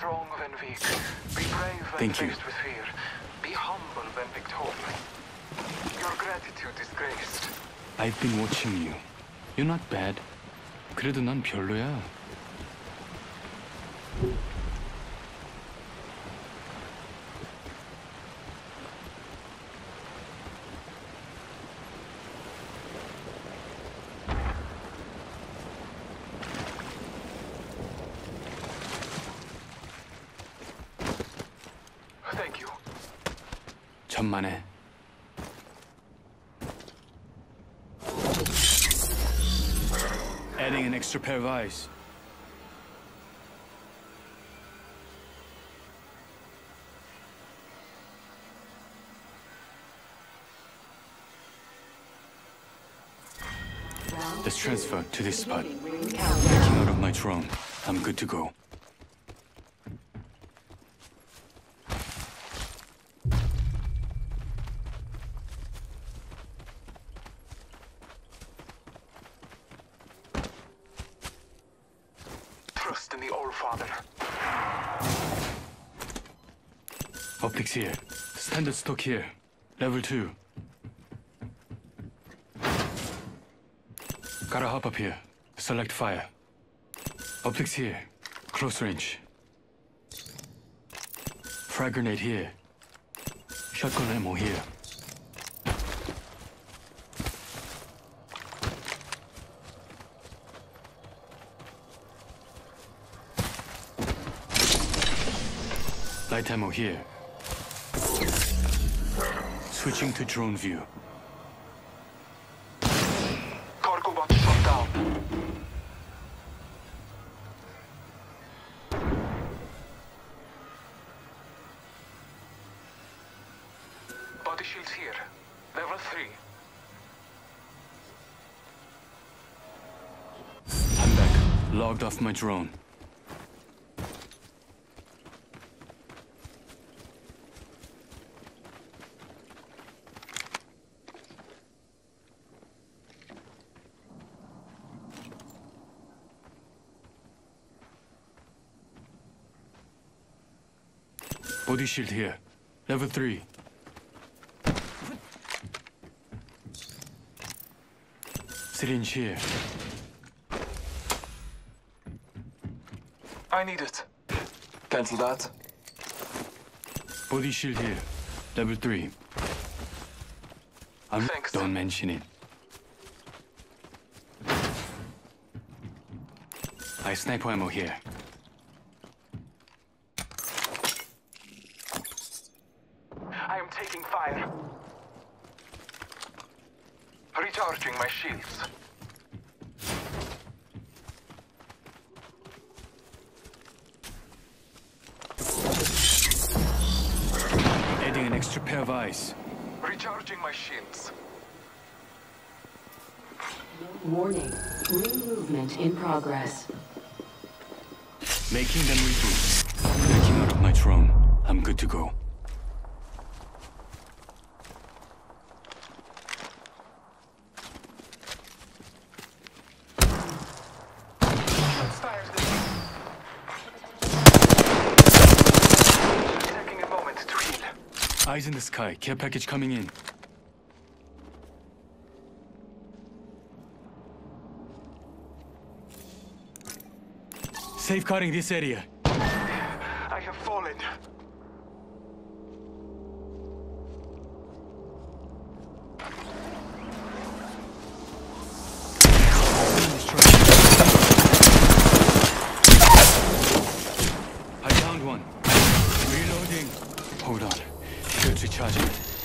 strong when weak. Be brave when Thank you. faced with fear. Be humble when victorious. Your gratitude is graced. I've been watching you. You're not bad. 그래도 난 별로야. Thank you. 천만에. Adding an extra pair of eyes. Let's transfer to this spot. Breaking out of my drone. I'm good to go. Trust in the All-Father. Optics here. Standard stock here. Level 2. Gotta hop up here. Select fire. Optics here. Close range. Frag grenade here. Shotgun ammo here. Light ammo here. Switching to drone view. Cargo bot shut down. Body shields here. Level 3. I'm back. Logged off my drone. Body shield here. Level 3. Syringe here. I need it. Cancel that. Body shield here. Level 3. Thanks. Don't mention it. Sniper ammo here. I am taking fire. Recharging my shields. Adding an extra pair of eyes. Recharging my shields. Warning. Ring movement in progress. Making them reboot. Backing out of my drone. I'm good to go. Taking a moment to heal. Eyes in the sky. Care package coming in. Safeguarding this area. I have fallen. I found one. Reloading. Hold on. Shields recharging.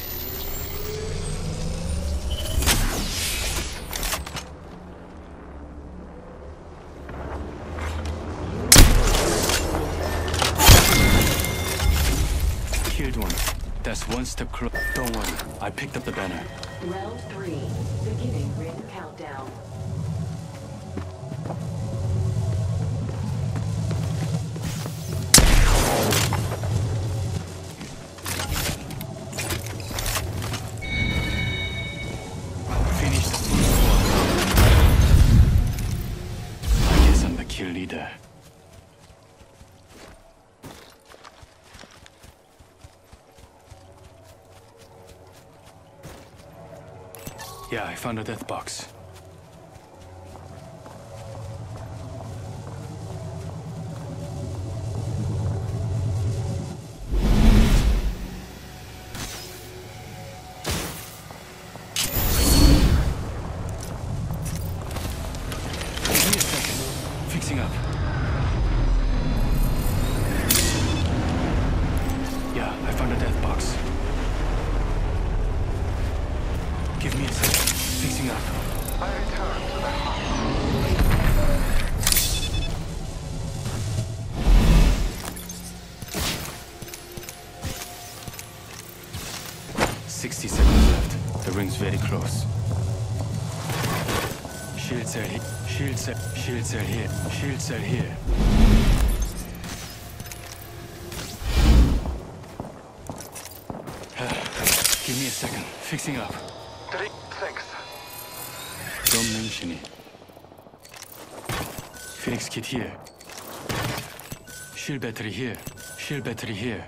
Killed one. That's one step close. Don't worry. I picked up the banner. Round 3. Beginning ring countdown. Finish the full squad. I guess I'm the kill leader. Yeah, I found a death box. Give me a second. Fixing up. Yeah, I found a death box. Give me a second. Fixing up. I return to the hut. 60 seconds left. The ring's very close. Shield cell here. Shield cell. Shield cell here. Shield cell here. Give me a second. Fixing up. Thanks. Don't mention it. Phoenix kit here. Shield battery here. Shield battery here.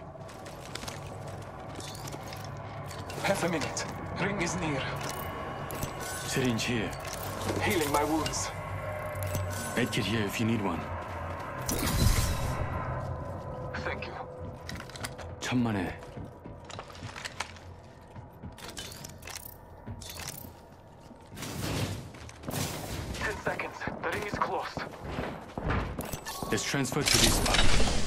Half a minute. Ring is near. Syringe here. Healing my wounds. Med kit here if you need one. Thank you. 천만에. The ring is closed. Let's transfer to this spot.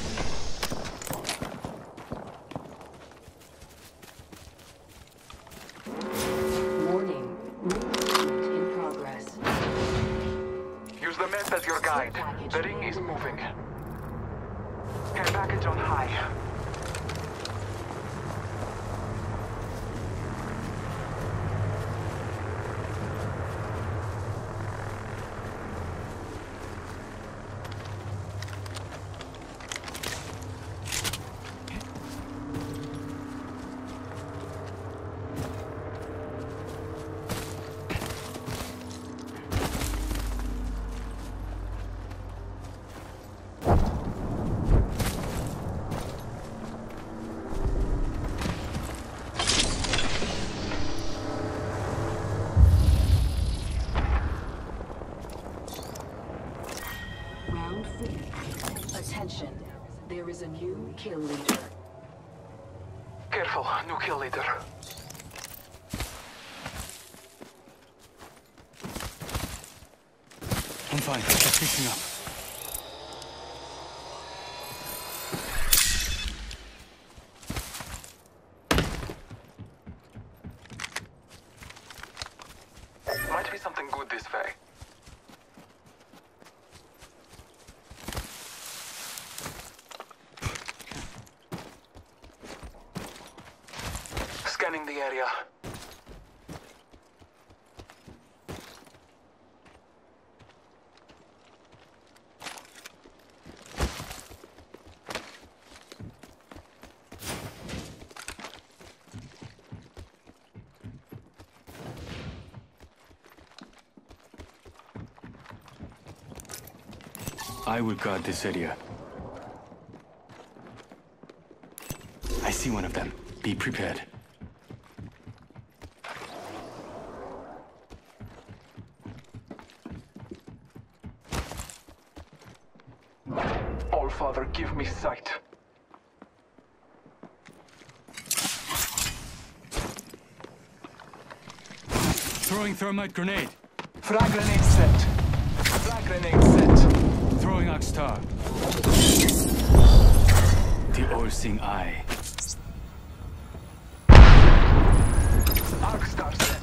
Warning. Movement in progress. Use the map as your guide. The ring is moving. Care package on high. Round 4. Attention. There is a new kill leader. Careful, new kill leader. I'm fine. Just fixing up. Might be something good this way. Scanning the area. I will guard this area. I see one of them. Be prepared. All Father, give me sight. Throwing thermite grenade. Frag grenade set. Frag grenade set. Throwing Arcstar. The all-seeing eye. Arcstar set.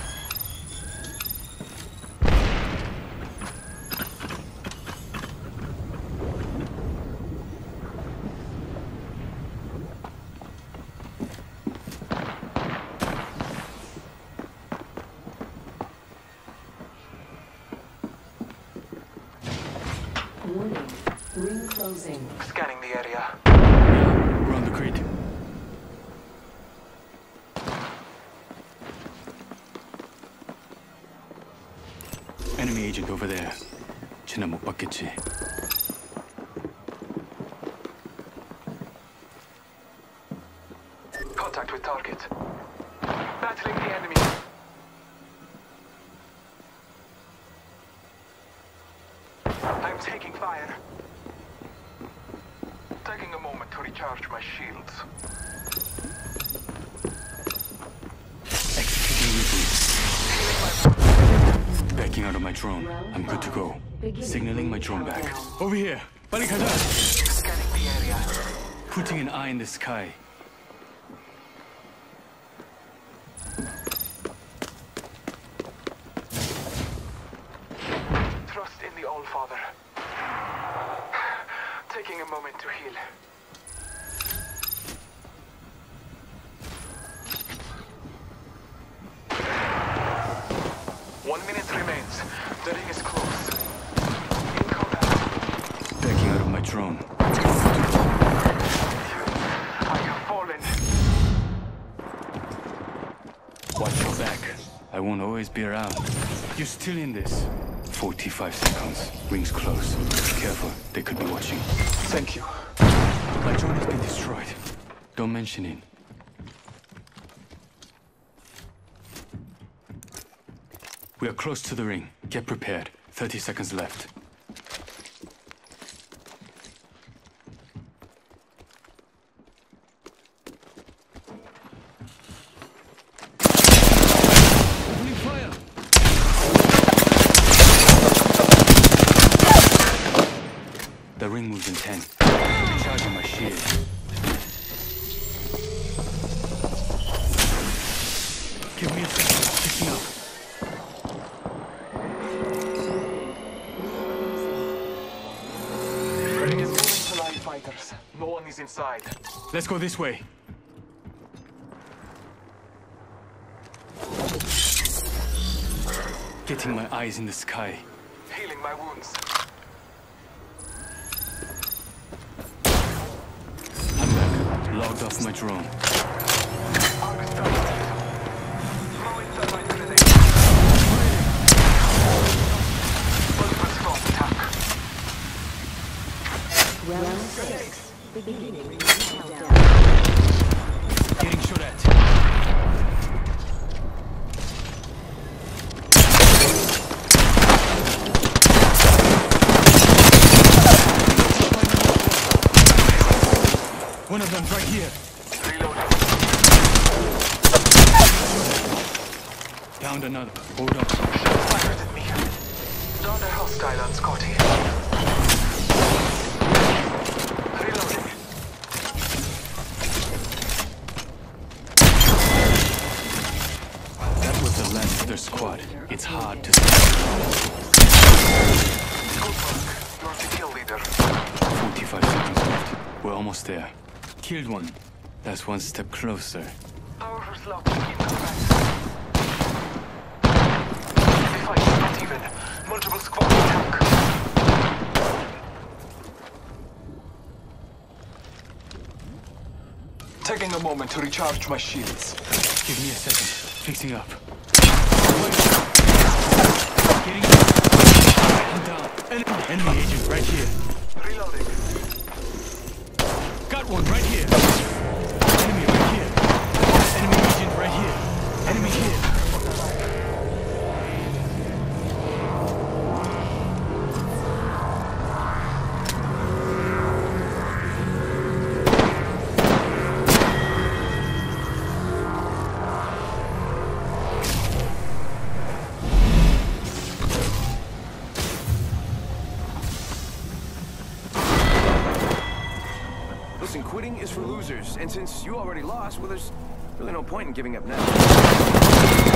Warning. Ring closing. Scanning the area. We're on the grid. Enemy agent over there. 지나 못 봤겠지. Contact with target. Battling the enemy. I'm taking fire. Taking a moment to recharge my shields. Executing reboot. Backing out of my drone. I'm good to go. Signaling my drone back. Over here. Balik hajar. Scanning the area. Putting an eye in the sky. Trust in the All-Father. Taking a moment to heal. One minute remains. The ring is close. In combat. Backing out of my drone. I have fallen. Watch your back. I won't always be around. You're still in this. 45 seconds. Rings close. Careful, they could be watching. Thank you. My drone has been destroyed. Don't mention it. We are close to the ring. Get prepared. 30 seconds left. Opening fire! The ring moves in 10. Recharging my shield. Give me a second. Picking up. Ring is moving to live fighters. No one is inside. Let's go this way. Getting my eyes in the sky. Healing my wounds. I'm back. Logged off my drone. Argus done. Throwing thermite grenade. Multiple storm attack. Round 6. Beginning countdown. Getting shot at. One of them's right here. Reloading. Downed another. Hold on. Shots fired at me. Down a hostile on Scotty. Reloading. That was the last of their squad. It's hard to see. Good work. You're the kill leader. 45 seconds left. We're almost there. Killed one. That's one step closer. Power slot in combat. The fight is not even. Multiple squad attack. Taking a moment to recharge my shields. Give me a second. Fixing up. Getting I'm down. Enemy agent right here. Reloading. Got one right here. Enemy right here. Enemy agent right here. Enemy here. Listen, quitting is for losers, and since you already lost, well, there's really no point in giving up now.